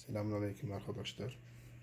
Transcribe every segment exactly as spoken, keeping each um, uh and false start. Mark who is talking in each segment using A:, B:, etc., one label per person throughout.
A: Selamünaleyküm arkadaşlar.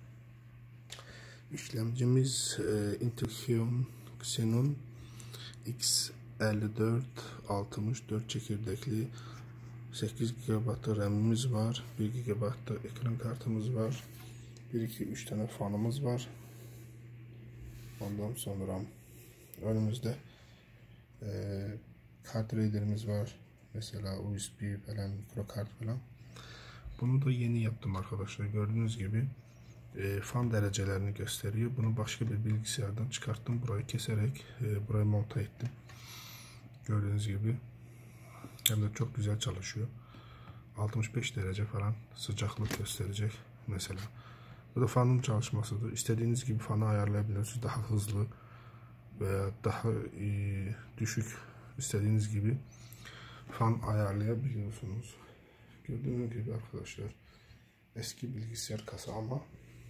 A: İşlemcimiz e, Intel Xeon Xenon X elli dört altmış dört çekirdekli, sekiz gigabayt RAM'imiz var, bir gigabayt ekran kartımız var, bir iki üç tane fanımız var. Ondan sonra önümüzde e, kart reader'imiz var. Mesela U S B falan, mikro kart falan. Bunu da yeni yaptım arkadaşlar. Gördüğünüz gibi e, fan derecelerini gösteriyor. Bunu başka bir bilgisayardan çıkarttım. Burayı keserek e, buraya monte ettim. Gördüğünüz gibi hem de çok güzel çalışıyor. altmış beş derece falan sıcaklık gösterecek mesela. Bu da fanın çalışmasıdır. İstediğiniz gibi fanı ayarlayabilirsiniz. Daha hızlı veya daha e, düşük, istediğiniz gibi fan ayarlayabiliyorsunuz. Gördüğünüz gibi arkadaşlar, eski bilgisayar kasa ama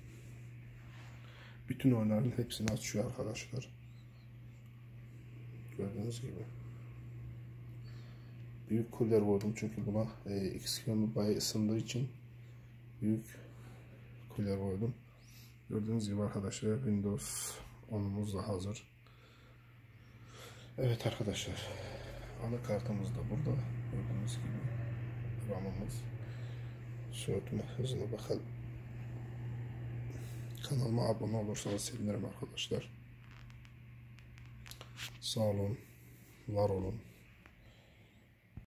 A: bütün oyunların hepsini açıyor arkadaşlar. Gördüğünüz gibi. Büyük cooler vurdum çünkü buna e, Xeon bayağı ısındığı için büyük cooler vurdum. Gördüğünüz gibi arkadaşlar, Windows onumuz da hazır. Evet arkadaşlar, anakartımız da burada. Gördüğünüz gibi RAM'ımız. Soğutma hızına bakalım. Kanalıma abone olursanız sevinirim arkadaşlar. Sağ olun, var olun.